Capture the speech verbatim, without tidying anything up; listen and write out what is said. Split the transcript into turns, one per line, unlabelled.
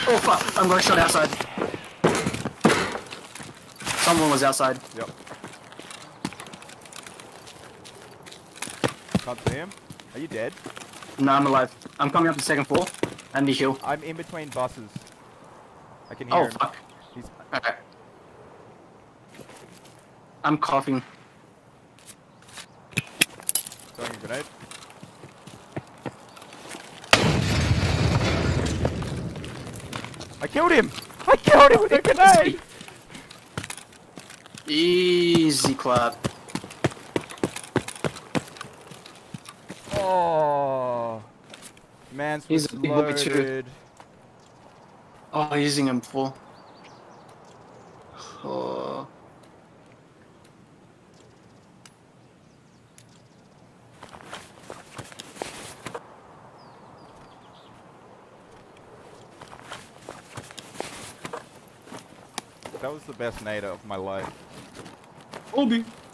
Oh fuck, I'm going shot outside. Someone was outside.
Yep. Can't see him. Are you dead?
No, I'm alive. I'm coming up the second floor. I need heal.
I'm in between buses. I can hear
Oh
him.
fuck.
He's...
Okay. I'm coughing.
throwing a grenade. I killed him! I killed him with a grenade!
Easy clap.
Oh, man's
He's
was
a big boy too.
loaded.
Oh, using him full. Oh.
That was the best nade of my life.
Obi.